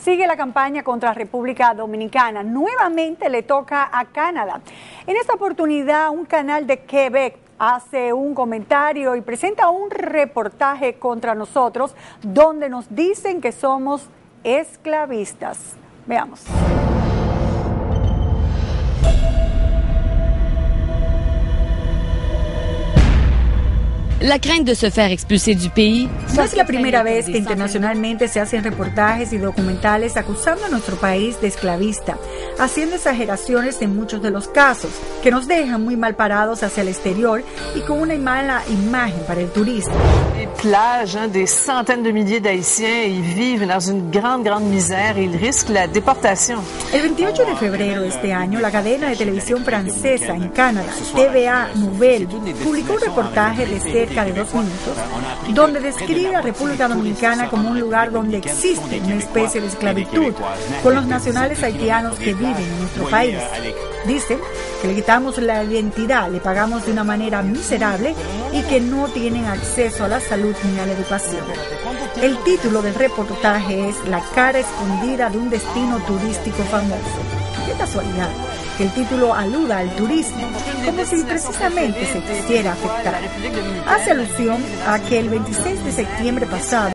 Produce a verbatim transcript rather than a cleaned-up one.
Sigue la campaña contra República Dominicana. Nuevamente le toca a Canadá. En esta oportunidad, un canal de Quebec hace un comentario y presenta un reportaje contra nosotros donde nos dicen que somos esclavistas. Veamos. La crainte de se faire expulser du pays. No es la primera vez que internacionalmente se hacen reportajes y documentales acusando a nuestro país de esclavista, haciendo exageraciones en muchos de los casos, que nos dejan muy mal parados hacia el exterior y con una mala imagen para el turista. Les plages, hein, des centaines de milliers d'Haïtiens, ils vivent dans une grande, grande misère et ils risquent la déportation. El veintiocho de febrero de este año, la cadena de televisión francesa en Canadá, T V A Nouvelle, publicó un reportaje de cerca de dos minutos, donde describe a República Dominicana como un lugar donde existe una especie de esclavitud con los nacionales haitianos que viven en nuestro país. Dicen que le quitamos la identidad, le pagamos de una manera miserable y que no tienen acceso a la salud ni a la educación. El título del reportaje es La cara escondida de un destino turístico famoso. Qué casualidad que el título aluda al turismo, como si precisamente se quisiera afectar. Hace alusión a que el veintiséis de septiembre pasado